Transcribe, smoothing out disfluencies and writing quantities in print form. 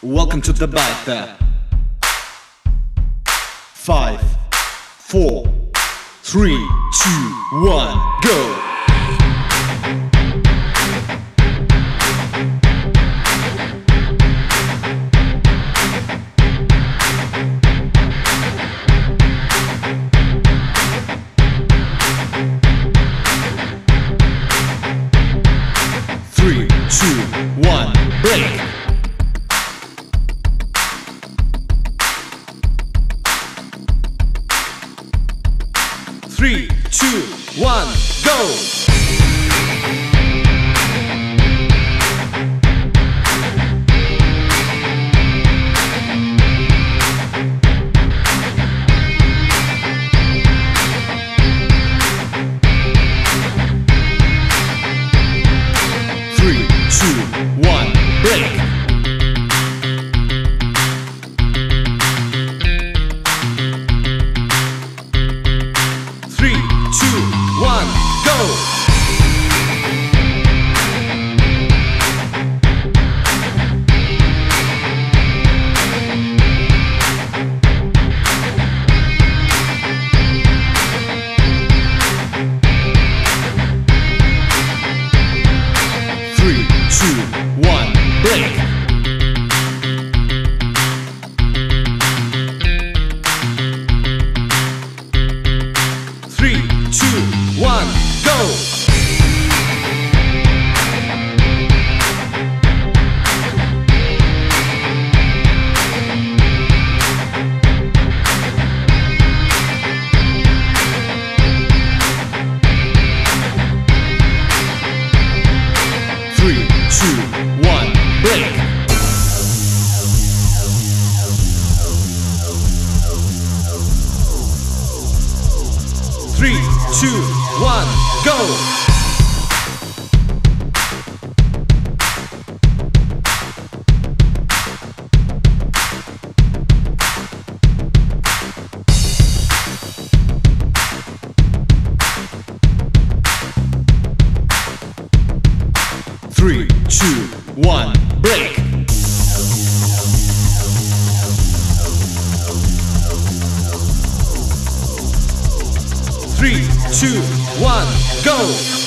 Welcome to Tabata. 5, 4, 3, 2, 1, go! 3, 2, 1, break! 3, 2, 1, go! 3, 2, 1, break! 3, 2, 1, go! 3, 2, 1, break! 3, 2, 1, go! 3, 2, 1, break! 3, 2, 1, go! 3, 2, 1, break! 3, 2, 1, go!